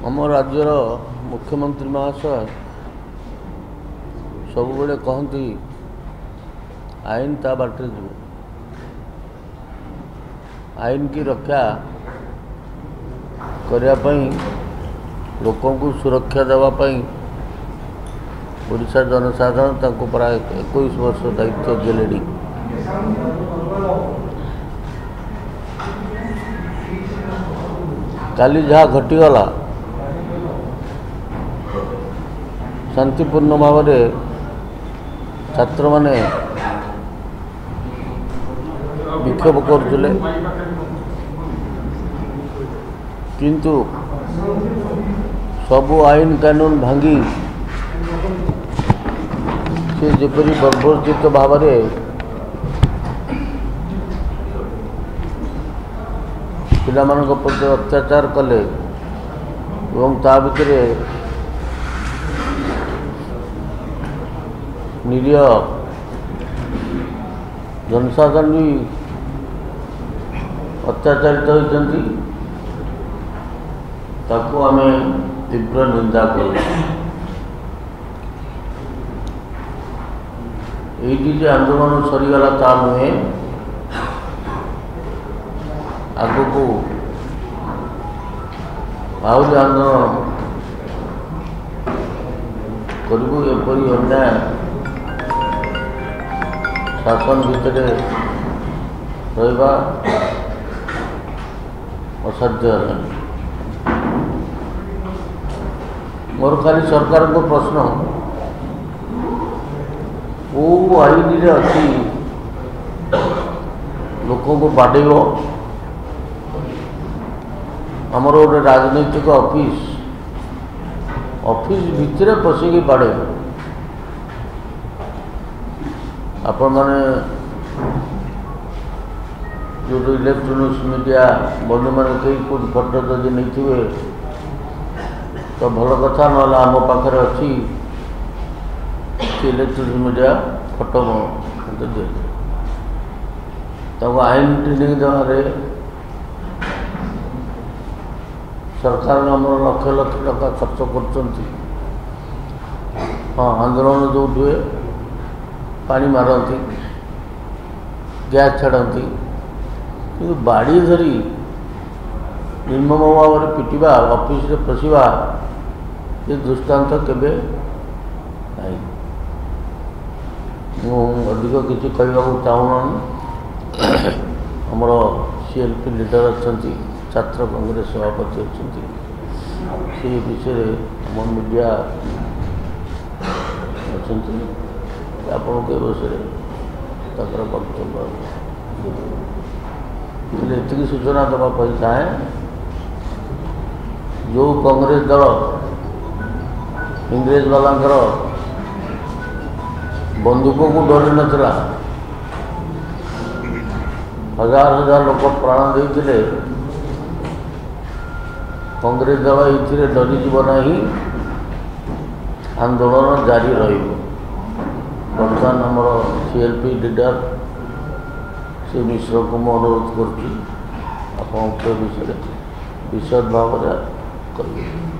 आम राज्यर मुख्यमंत्री महाशय सबुबले कहती आईन ता बाटे जीव आईन की रक्षा करने लोक सुरक्षा देवाई ओडिशा जनसाधारण प्राय 21 वर्ष दायित्व देले। काली जहाँ घटीगला शांतिपूर्ण भाव में छात्र माने विक्षोभ करते किंतु सबु आईन कानून भांगी से जपरी बर्बरचित भाव में पिला प्रति अत्याचार कले एवं ता भितर निरीह जनसाधारण भी अत्याचारित होती ताकू आम तीव्र निंदा करूँ। ये आंदोलन सरीगला ता नुहे आग को आहरी आंदोलन करूँ। एपरी अन्याय शासन भितर रहा असाध्य है। मोर खाली सरकार को प्रश्न वो आईन रे अच्छी लोक को बाड़ेब आमर गोटे राजनैतिक ऑफिस भितर पशिकी बाड़ेब आपण मैंने जो इलेक्ट्रोनिक्स मीडिया बंधु मैंने कई कौन फटो जदि नहीं थे तो भल कथा ना आम पाखे अच्छी इलेक्ट्रोनिक्स मीडिया फटो दिए तक आईन ट्रेनिंग देवे सरकार आम लक्ष लक्ष टका खर्च कर। हाँ आंदोलन जो हुए पानी मारती गैस छाड़ती कि बाड़ी धरी निर्मम भाव में पिटिबा ऑफिस रे पशिबा ये दृष्टांत केबे नहीं। अधिक किसी कहवा चाहूना आमर CLP लीडर अच्छा छात्र कांग्रेस सभापति अच्छा से विषय आम मीडिया अच्छा आपण के विषय वक्तव्य ये सूचना देवाई चाहे जो कांग्रेस दल इंग्रेज वाला बंदूक को डर नाला हजार हजार लोक प्राण देते कांग्रेस दल ये डरीज ना आंदोलन जारी रही। बर्तमान आमर CLP लीडर से मिश्र को मैं अनुरोध कर विशद भाव करें।